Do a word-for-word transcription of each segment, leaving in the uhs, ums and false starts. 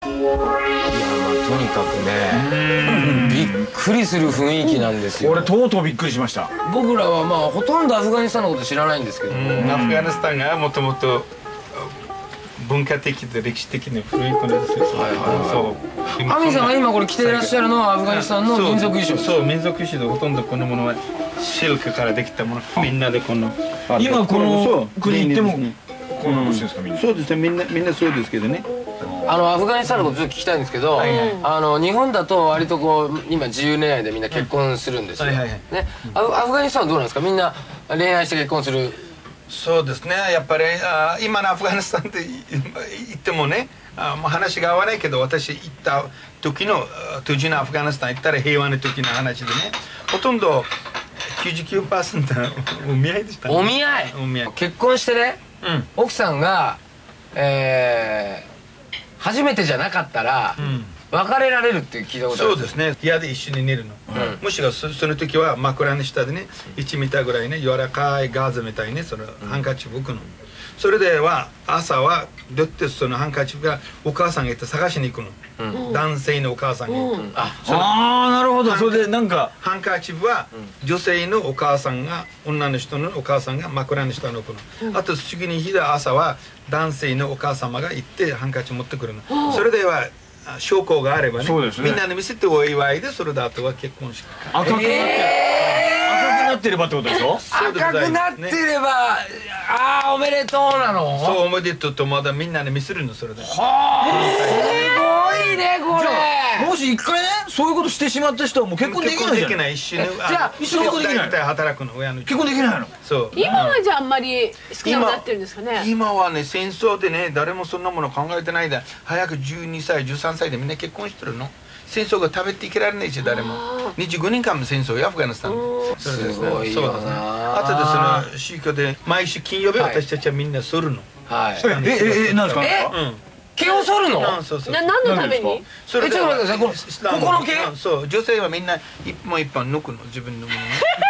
とにかくね、びっくりする雰囲気なんですよ。 俺とうとうびっくりしました。 僕らはまあほとんどアフガニスタンのこと知らないんですけども、 アフガニスタンがもともと文化的で歴史的に古い国ですよ。 アミさんが今これ着ていらっしゃるのはアフガニスタンの民族衣装。 そう、民族衣装でほとんどこのものはシルクからできたもの。みんなでこの今この国行ってもこの年ですかみんな。 そうですね、みんなみんなそうですけどね。 あのアフガニスタンのことちょっと聞きたいんですけど、あの日本だと割とこう今自由恋愛でみんな結婚するんですよ。ね、アフガニスタンはどうなんですか？みんな恋愛して結婚する。 そうですね、やっぱりあ今のアフガニスタンって言ってもね、あもう話が合わないけど、私行った時の当時のアフガニスタン行ったら平和の時の話でね、ほとんど きゅうじゅうきゅうパーセント お見合いでしたね。 お見合い。 お見合い。 結婚してね、 うん、 奥さんが、えー、初めてじゃなかったら、うん、別れられるって聞いたことある。 そうですね、部屋で一緒に寝るの、うん、むしろ そ, その時は枕の下でねいちミターぐらいね柔らかいガーゼみたいにそのハンカチを置くの、うん、それでは朝はどうやってそのハンカチがお母さんが行って探しに行くの、うん、男性のお母さんが行って、うん、ああなるほど。それでなんかハンカチは女性のお母さんが女の人のお母さんが枕の下に置くの、うん、あと次の日で朝は男性のお母様が行ってハンカチ持ってくるの、うん、それでは証拠があれば ね, ねみんなに見せてお祝いで、それであとは結婚式。 赤くなって、えー、赤くなってればってことでしょ。 赤くなってれば、ああおめでとうなの。 そう、おめでとうとまだみんなに見せるの、それで。 はあ、すごいねこれ。 もし一回ねそういうことしてしまった人はもう結婚できないじゃん。 結婚できない。一緒にじゃあ一緒に結婚できない。 働くの親の。 結婚できないの。 そう。 今はじゃああんまり好きなくなってるんですかね。 今はね戦争でね誰もそんなもの考えてないで、早くじゅうにさいじゅうさんさいでみんな結婚してるの。戦争が食べていけられないし誰も。にじゅうごねんかんも戦争よアフガニスタン。 そうですね。そうですね。 あとでその宗教で毎週金曜日私たちはみんな剃るの。 はい。 えええなんですか。 毛を剃るの？ そうそう。 な何のために？ それちょっと待ってください。ここの毛？ そう、女性はみんな一本一本抜くの、自分のものね。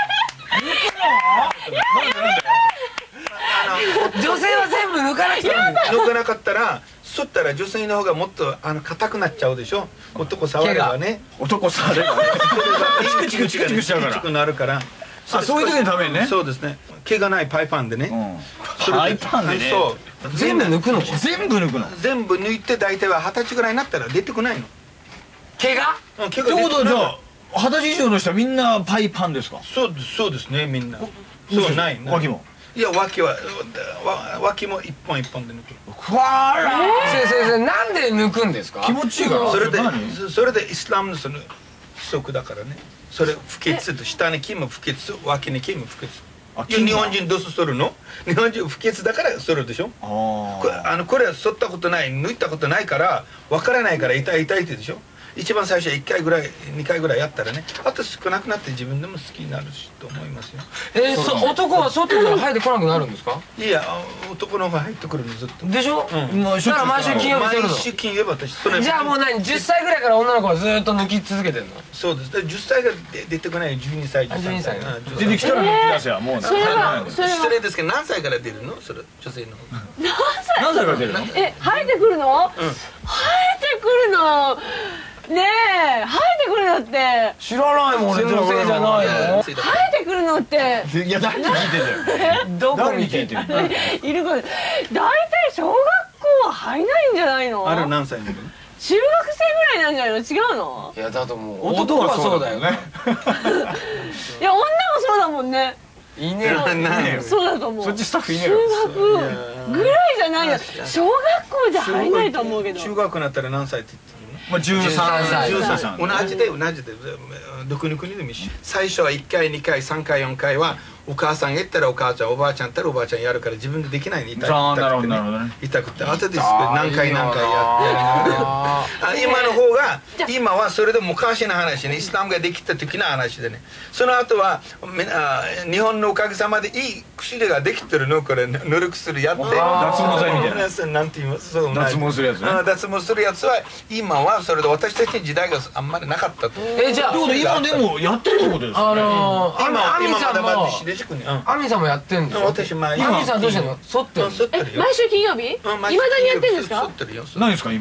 女性は全部抜かないと。 抜かなかったら、剃ったら女性の方がもっとあの硬くなっちゃうでしょ。男触ればね。 男触ればね。チクチクチクチクしちゃうから。 チクチクなるから。 あ、そういう時のためにね。 そうですね。毛がないパイパンでね。 パイパンでね。 そう。 全部抜くの？ 全部抜くの。 全部抜いて大体は二十歳ぐらいになったら出てこないの。 毛が？ 毛が。 ってことはじゃあ二十歳以上の人はみんなパイパンですか？ そうそうですね、みんな。そうない。 脇も。 いや、脇は脇も一本一本で抜く。 ふわーら。 先生先生、なんで抜くんですか？ 気持ちいいから。 それでそれでイスラムのその規則だからね。それ不潔と下に金も不潔、脇に金も不潔。日本人どうするの？日本人不潔だからするでしょ。あのこれは剃ったことない、抜いたことないからわからないから痛い痛いってでしょ。一番最初はいっかいぐらいにかいぐらいやったらね、あと少なくなって自分でも好きになるしと思いますよ。 えー、男は剃ってたら生えてこなくなるんですか？ いや、男の方が入ってくるのずっと。 でしょ？だから毎週金曜日剃るの。 毎週金曜日私それ。 じゃあもう何じゅっさいぐらいから女の子はずっと抜き続けてるの？ そうです。じゅっさいが出てこないじゅうにさいじゅうさんさい出てきたら抜き出せやもう。 それは失礼ですけど何歳から出るの？それ女性の方。 何歳から出るの？ え、生えてくるの？生えてくるの。ねえ、生えてくるのって知らないもん。俺女性じゃないの。 生えてくるのって。 いや、誰に聞いてんだよ。 どこに聞いてる？ いる子。大体小学校は生えないんじゃないの？ あれ何歳なの？ 中学生ぐらいなんじゃないの？違うの？ いや、だともう男はそうだよね。 いや、女もそうだもんね。 いねえ。 そうだと思う。 そっちスタッフいねえよ。 中学ぐらいじゃないよ。小学校じゃ生えないと思うけど。 中学になったら何歳って言ってるの？ まあじゅうさんさい。 同じで同じでどこの国でも一緒。最初はいっかいにかいさんかいよんかいはお母さんが言ったらお母ちゃん、おばあちゃんったらおばあちゃんやるから自分でできないの。痛くてね、痛くてあとで何回何回やりながら。今の方が今はそれで昔の話ね、イスラムができた時の話でね、その後は日本のおかげさまでいい薬ができてるの。これ塗る薬やって脱毛剤みたいな。 なんて言います？ 脱毛するやつね。 脱毛するやつは今はそれで私たちの時代があんまりなかったと。 え、じゃあ今でもやってるってことですか？ あの今今まだまだアミさんもやってんでしょ？ 私前アミさんどうしてんの？剃ってる？ 毎週金曜日？いまだにやってんですか？ 剃ってるよ。 何ですか今？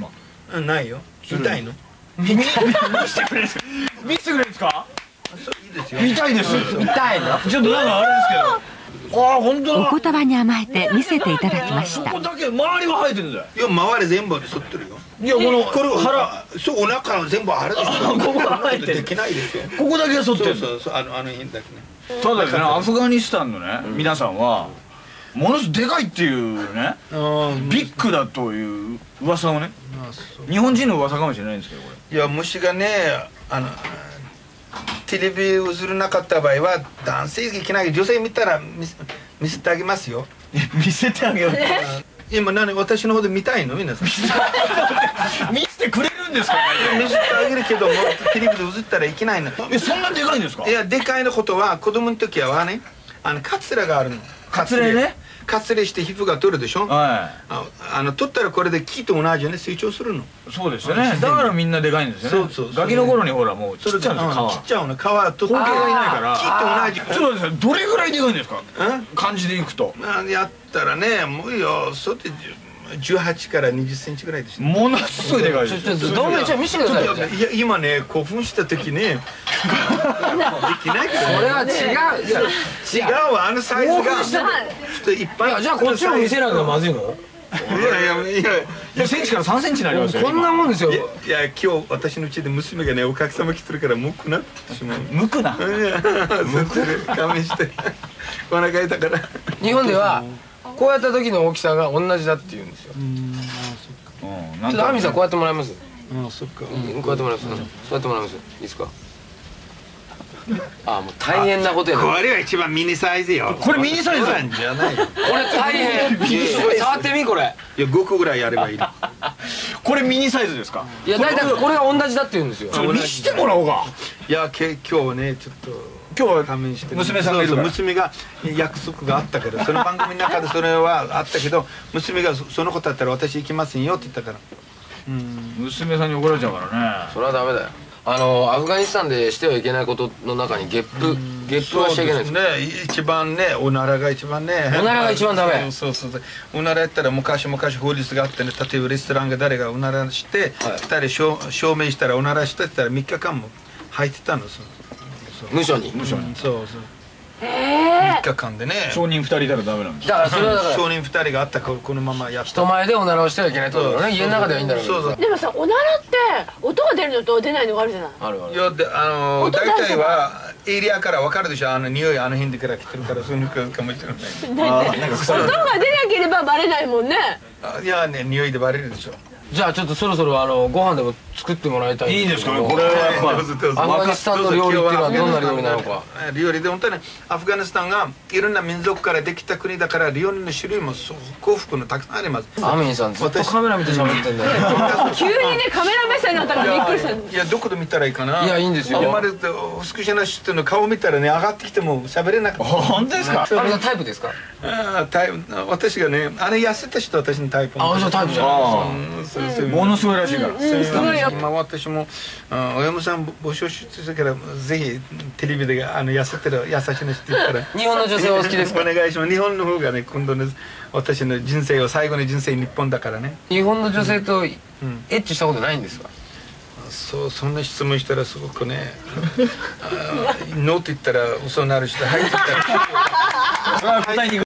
ないよ。見たいの？ 見せてくれる見せてくれるんですか？ いいですよ。 見たいです。 見たいの？ ちょっとなんかあれですけど。ああ本当だ。 お言葉に甘えて見せていただきました。 ここだけ周りが生えてるんだよ。 いや周り全部で剃ってるよ。 いやこのこれ腹、 そうお腹は全部腹ですよ。 ここが生えてる。 できないですよ。 ここだけが剃ってる。 そうそうそうあのあの辺だけね。 ただですね、アフガニスタンのね皆さんはものすごくでかいっていうね、ビッグだという噂をね、日本人の噂かもしれないんですけどこれ。 いや虫がねあのテレビ映るなかった場合は男性がいけない女性見たら見せ見せてあげますよ。 見せてあげよう。 今何私の方で見たいの皆さん。 見せてくれるんですか？ 見せてあげるけどもテレビで映ったらいけないの。 えそんなでかいんですか？ いやでかいのことは子供の時はねあのカツラがあるの。 カツラね。 カツラして皮膚が取るでしょ。 はああの取ったらこれで木と同じよね成長するの。 い。そうですよね。だからみんなでかいんですよね。 そうそうそうガキの頃にほらもう切っちゃうんですよ皮。 切っちゃうの皮は取って後継がいないから木と同じ。 そうですね。どれぐらいでかいんですか？ うん感じでいくと。 まあやったらねもういいよそうってじゅうはちからにじゅっセンチぐらいですね。 ものすごいでかいです。 ちょっとどんなちょ見せてくださいよ。 いや今ね興奮した時ねできないけどこれは違う。いや違うわあのサイズが普通一般。 いやじゃあこっちも見せないのがまずいの？ いやいやいやにセンチからさんセンチになりますよ。 こんなもんですよ。 いや今日私の家で娘がねお客様来てるからむくなってしまう。 むくな。 いやむく勘弁してお腹痛から。 日本ではこうやった時の大きさが同じだって言うんですよ。ちょっとアミさんこうやってもらえます？ ああそっか。 こうやってもらえます？そうやってもらえます？いいですか？あもう大変なことやな。 これが一番ミニサイズよ。 これミニサイズなんじゃないよ。 これ大変。触ってみこれ。 いやごこぐらいやればいい。 これミニサイズですか？ いや大体これが同じだって言うんですよ。 ちょっと見してもらおうか。 いやけ今日ねちょっと。 今日は勘弁して娘さんがいるから。 そうそう娘が約束があったからその番組の中でそれはあったけど娘がそのことだったら私行きませんよって言ったから。 娘さんに怒られちゃうからね。 それはダメだよ。あのアフガニスタンでしてはいけないことの中にゲップゲップはしちゃいけないんですか？ そうですね一番ねおならが一番ね。 おならが一番ダメ。 そうそうそうおならやったら昔昔法律があってね例えばレストランが誰がおならしてふたり証明したらおならしたって言ったらみっかかんも入ってたの。 無所に。 無所に。そうそう。みっかかんでね。 証人ふたりいたらダメなんです。 だからそれはだから証人ふたりがあったからこのままやった。 人前でおならをしてはいけないってことだろうね。家の中ではいいんだろうけどさ。 でもさおならって音が出るのと出ないのがあるじゃない。 あるある。 いやであの音大大丈夫体はエリアからわかるでしょあの匂いあの辺でから来てるからそういうのかもしれない。 あーなんか腐る。 音が出なければバレないもんね。 あいやね匂いでバレるでしょ。 じゃあちょっとそろそろあのご飯でも作ってもらいたい。 いいですかね。これはやっぱどうぞどうぞアフガニスタンの料理っていうのはどんな料理なのか。 料理で本当にアフガニスタンがいろんな民族からできた国だから料理の種類もそう幸福のたくさんあります。 アミンさんずっとカメラ見て喋ってんだよ。 急にねカメラ目線になったからびっくりしたの。 いやどこで見たらいいかな。 いやいいんですよ。 生まれて美しいな人の顔見たらね上がってきても喋れなくて。 本当ですか？ アミンさんタイプですか？ ああタイプ私がねあれ痩せた人私のタイプ。 あじゃあタイプじゃないですか。 うんそうそうものすごいらしいから。 すごいよ。 今私もあお嫁さん募集してるからぜひテレビであの痩せてる優しいの人言ったら日本の女性はお好きですか？ お願いします。日本の方がね今度の私の人生を最後の人生日本だからね。 日本の女性とエッチしたことないんですか？ そうそんな質問したらすごくねあノーって言ったら嘘になるしはいって言ったら答えに